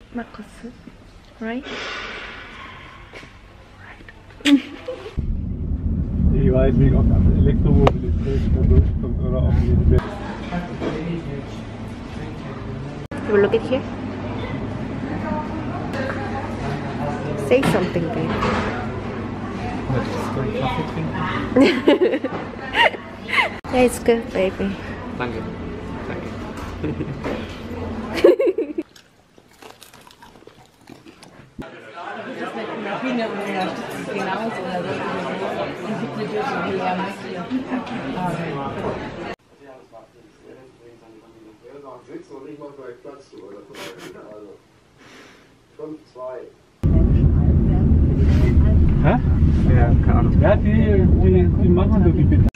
마커스, right? Ich weiß nicht, ob Elektromobilität da durchkommt oder ob die. You will look at here. Say something, baby. Möchtest du einen Kaffee trinken? Yeah, it's good, baby. Danke. Danke. Hä? Ja, keine Ahnung. Ja, die machen so die Bitte.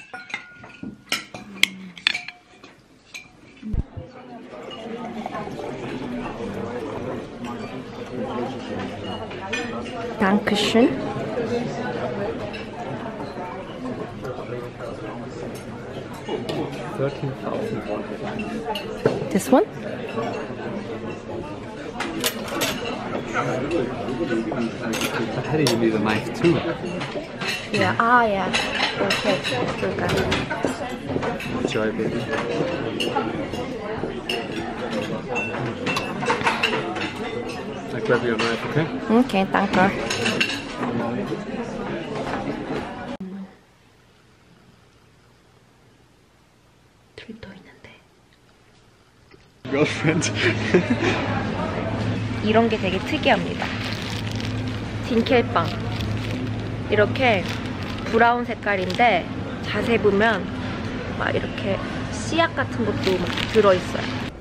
Dankeschön. This one? I had you need a knife too. Yeah, ah, yeah. Okay, okay. Enjoy, baby. I grab your knife, okay? Okay, danke. 둘도 있는데. Girlfriend. 이런 게 되게 특이합니다. 딘켈빵. 이렇게 브라운 색깔인데 자세히 보면 막 이렇게 씨앗 같은 것도 막 들어있어요.